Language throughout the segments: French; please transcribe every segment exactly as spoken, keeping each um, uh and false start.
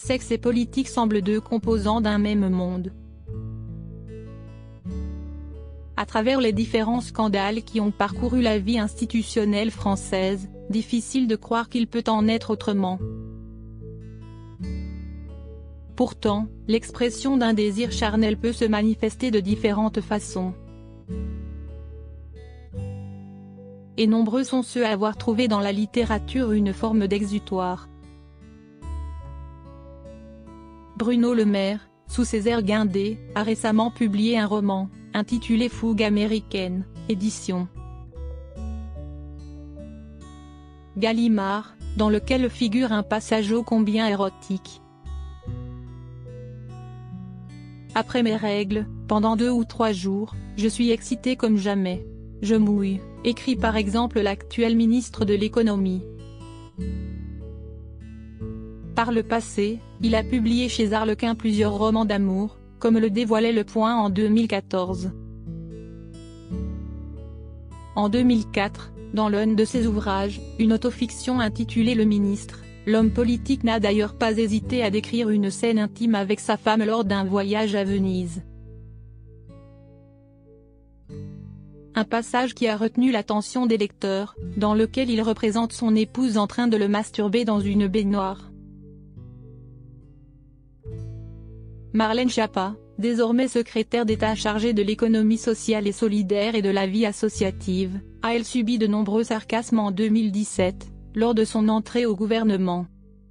Sexe et politique semblent deux composants d'un même monde. À travers les différents scandales qui ont parcouru la vie institutionnelle française, difficile de croire qu'il peut en être autrement. Pourtant, l'expression d'un désir charnel peut se manifester de différentes façons. Et nombreux sont ceux à avoir trouvé dans la littérature une forme d'exutoire. Bruno Le Maire, sous ses airs guindés, a récemment publié un roman, intitulé Fougue américaine, édition Gallimard, dans lequel figure un passage ô combien érotique. Après mes règles, pendant deux ou trois jours, je suis excité comme jamais. Je mouille, écrit par exemple l'actuel ministre de l'économie. Par le passé, il a publié chez Harlequin plusieurs romans d'amour, comme le dévoilait Le Point en deux mille quatorze. En deux mille quatre, dans l'un de ses ouvrages, une autofiction intitulée Le Ministre, l'homme politique n'a d'ailleurs pas hésité à décrire une scène intime avec sa femme lors d'un voyage à Venise. Un passage qui a retenu l'attention des lecteurs, dans lequel il représente son épouse en train de le masturber dans une baignoire. Marlène Schiappa, désormais secrétaire d'État chargée de l'économie sociale et solidaire et de la vie associative, a elle subi de nombreux sarcasmes en deux mille dix-sept, lors de son entrée au gouvernement.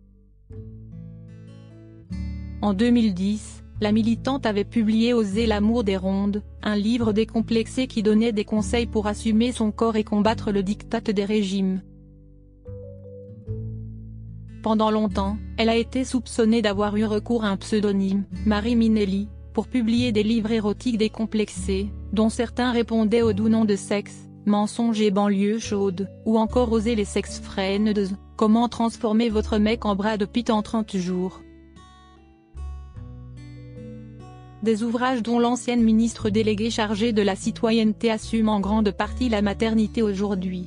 En deux mille dix, la militante avait publié Oser l'amour des rondes, un livre décomplexé qui donnait des conseils pour assumer son corps et combattre le diktat des régimes. Pendant longtemps, elle a été soupçonnée d'avoir eu recours à un pseudonyme, Marie Minelli, pour publier des livres érotiques décomplexés, dont certains répondaient au doux nom de Sexe, Mensonges et banlieue chaude, ou encore Oser les sex friends, comment transformer votre mec en Brad Pitt en trente jours. Des ouvrages dont l'ancienne ministre déléguée chargée de la citoyenneté assume en grande partie la maternité aujourd'hui.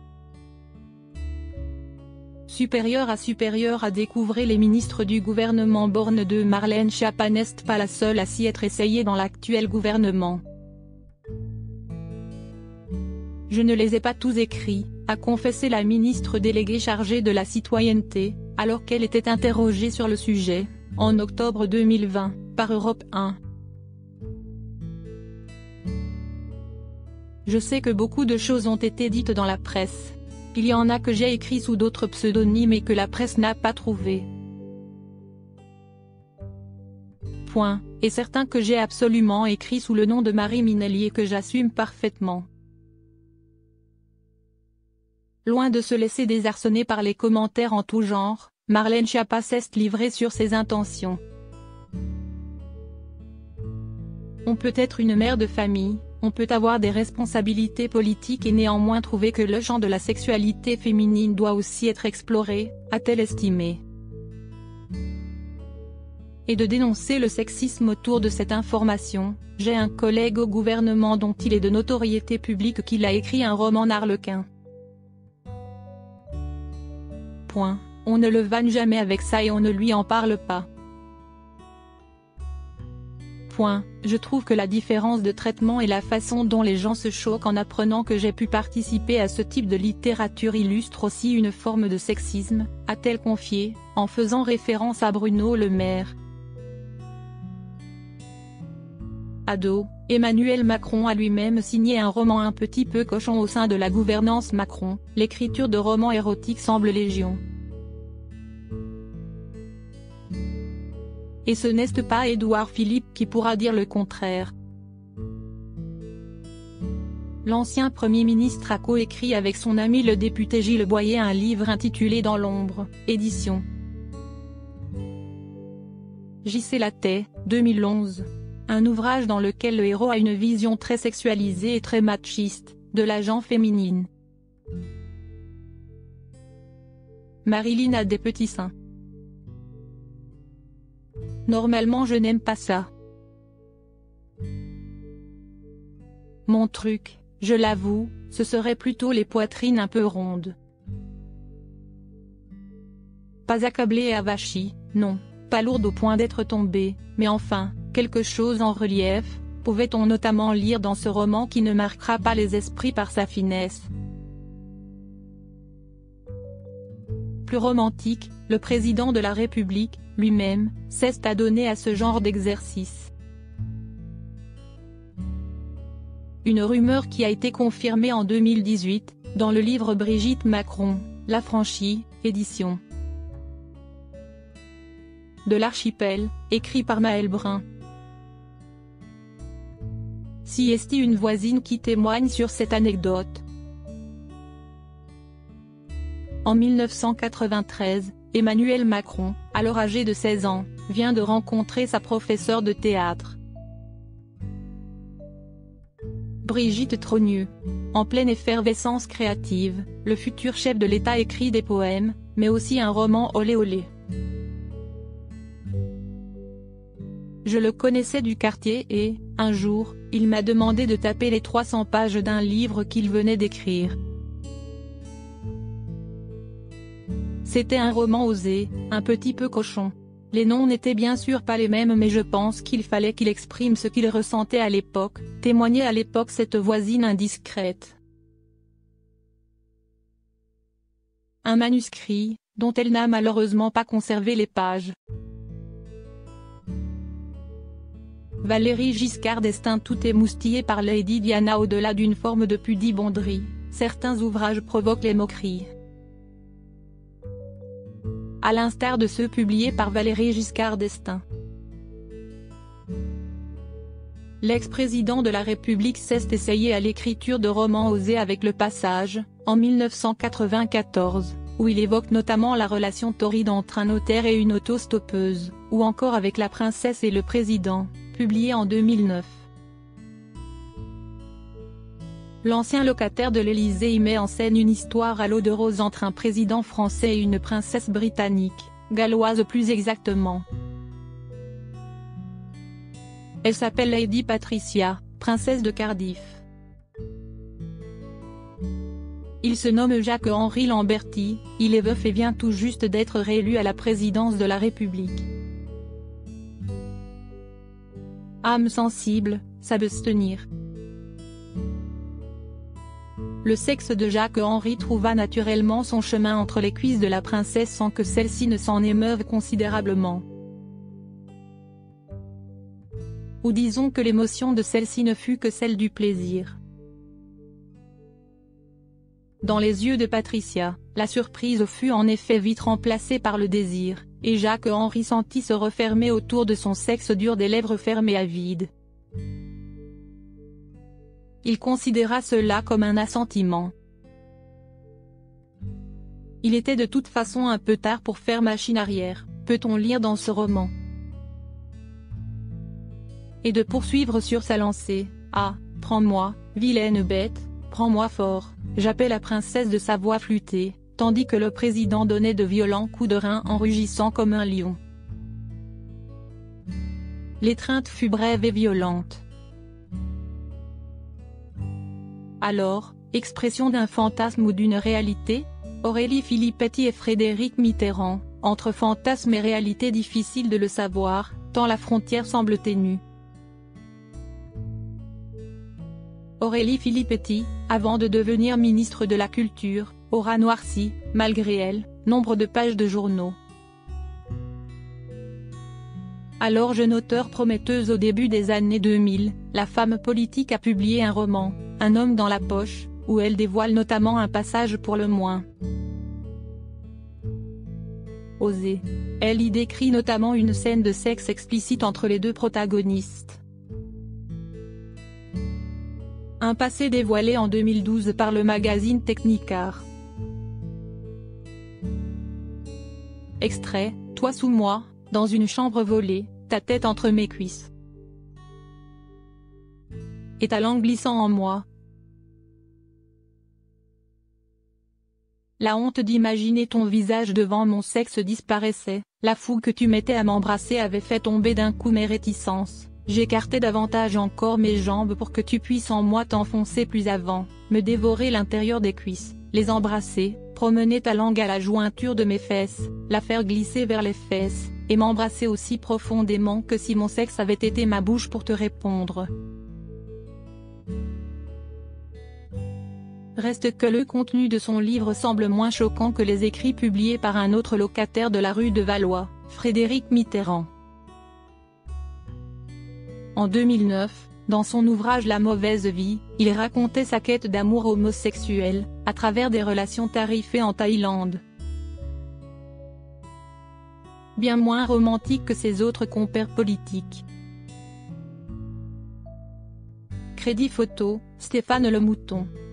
Supérieure à supérieure à découvrir les ministres du gouvernement Borne deux, Marlène Schiappa n'est pas la seule à s'y être essayée dans l'actuel gouvernement. Je ne les ai pas tous écrits, a confessé la ministre déléguée chargée de la citoyenneté, alors qu'elle était interrogée sur le sujet, en octobre deux mille vingt, par Europe un. Je sais que beaucoup de choses ont été dites dans la presse. Il y en a que j'ai écrit sous d'autres pseudonymes et que la presse n'a pas trouvé. Point, et certains que j'ai absolument écrits sous le nom de Marie Minelli et que j'assume parfaitement. Loin de se laisser désarçonner par les commentaires en tout genre, Marlène Schiappa s'est livrée sur ses intentions. On peut être une mère de famille, on peut avoir des responsabilités politiques et néanmoins trouver que le champ de la sexualité féminine doit aussi être exploré, a-t-elle estimé. Et de dénoncer le sexisme autour de cette information, j'ai un collègue au gouvernement dont il est de notoriété publique qu'il a écrit un roman Harlequin. Point, on ne le vanne jamais avec ça et on ne lui en parle pas. Point, je trouve que la différence de traitement et la façon dont les gens se choquent en apprenant que j'ai pu participer à ce type de littérature illustre aussi une forme de sexisme, a-t-elle confié, en faisant référence à Bruno Le Maire. Ado, Emmanuel Macron a lui-même signé un roman un petit peu cochon au sein de la gouvernance Macron, l'écriture de romans érotiques semble légion. Et ce n'est pas Édouard Philippe qui pourra dire le contraire. L'ancien Premier ministre a coécrit avec son ami le député Gilles Boyer un livre intitulé Dans l'ombre, édition J C Lattès, deux mille onze. Un ouvrage dans lequel le héros a une vision très sexualisée et très machiste, de la gent féminine. Marilyn a des petits seins. Normalement je n'aime pas ça. Mon truc, je l'avoue, ce serait plutôt les poitrines un peu rondes. Pas accablé et avachi, non, pas lourde au point d'être tombée, mais enfin, quelque chose en relief, pouvait-on notamment lire dans ce roman qui ne marquera pas les esprits par sa finesse. Plus romantique, le président de la République, lui-même, s'est adonné à ce genre d'exercice. Une rumeur qui a été confirmée en deux mille dix-huit, dans le livre Brigitte Macron, L'Affranchie, édition de l'Archipel, écrit par Maël Brun. Si est-il une voisine qui témoigne sur cette anecdote. En mille neuf cent quatre-vingt-treize, Emmanuel Macron, alors âgé de seize ans, vient de rencontrer sa professeure de théâtre, Brigitte Trogneux. En pleine effervescence créative, le futur chef de l'État écrit des poèmes, mais aussi un roman olé olé. Je le connaissais du quartier et, un jour, il m'a demandé de taper les trois cents pages d'un livre qu'il venait d'écrire. C'était un roman osé, un petit peu cochon. Les noms n'étaient bien sûr pas les mêmes, mais je pense qu'il fallait qu'il exprime ce qu'il ressentait à l'époque, témoignait à l'époque cette voisine indiscrète. Un manuscrit, dont elle n'a malheureusement pas conservé les pages. Valéry Giscard d'Estaing. Tout émoustillé par Lady Diana. Au-delà d'une forme de pudibonderie, certains ouvrages provoquent les moqueries. À l'instar de ceux publiés par Valéry Giscard d'Estaing. L'ex-président de la République s'est essayé à l'écriture de romans osés avec Le Passage, en mille neuf cent quatre-vingt-quatorze, où il évoque notamment la relation torride entre un notaire et une autostoppeuse, ou encore avec La Princesse et le Président, publié en deux mille neuf. L'ancien locataire de l'Élysée y met en scène une histoire à l'eau de rose entre un président français et une princesse britannique, galloise plus exactement. Elle s'appelle Lady Patricia, princesse de Cardiff. Il se nomme Jacques-Henri Lamberty, il est veuf et vient tout juste d'être réélu à la présidence de la République. Âme sensible, s'abstenir. Le sexe de Jacques-Henri trouva naturellement son chemin entre les cuisses de la princesse sans que celle-ci ne s'en émeuve considérablement. Ou disons que l'émotion de celle-ci ne fut que celle du plaisir. Dans les yeux de Patricia, la surprise fut en effet vite remplacée par le désir, et Jacques-Henri sentit se refermer autour de son sexe dur des lèvres fermées à vide. Il considéra cela comme un assentiment. Il était de toute façon un peu tard pour faire machine arrière, peut-on lire dans ce roman. Et de poursuivre sur sa lancée. Ah, prends-moi, vilaine bête, prends-moi fort, jappait la princesse de sa voix flûtée, tandis que le président donnait de violents coups de rein en rugissant comme un lion. L'étreinte fut brève et violente. Alors, expression d'un fantasme ou d'une réalité? Aurélie Filippetti et Frédéric Mitterrand, entre fantasme et réalité difficile de le savoir, tant la frontière semble ténue. Aurélie Filippetti, avant de devenir ministre de la Culture, aura noirci, malgré elle, nombre de pages de journaux. Alors jeune auteure prometteuse au début des années deux mille, la femme politique a publié un roman, Un homme dans la poche, où elle dévoile notamment un passage pour le moins osé. Elle y décrit notamment une scène de sexe explicite entre les deux protagonistes. Un passé dévoilé en deux mille douze par le magazine Technicar. Extrait, toi sous moi, dans une chambre volée, ta tête entre mes cuisses. Et ta langue glissant en moi. La honte d'imaginer ton visage devant mon sexe disparaissait, la fougue que tu mettais à m'embrasser avait fait tomber d'un coup mes réticences, j'écartais davantage encore mes jambes pour que tu puisses en moi t'enfoncer plus avant, me dévorer l'intérieur des cuisses, les embrasser, promener ta langue à la jointure de mes fesses, la faire glisser vers les fesses, et m'embrasser aussi profondément que si mon sexe avait été ma bouche pour te répondre. Reste que le contenu de son livre semble moins choquant que les écrits publiés par un autre locataire de la rue de Valois, Frédéric Mitterrand. En deux mille neuf, dans son ouvrage La mauvaise vie, il racontait sa quête d'amour homosexuel, à travers des relations tarifées en Thaïlande. Bien moins romantique que ses autres compères politiques. Crédit photo, Stéphane Le Mouton.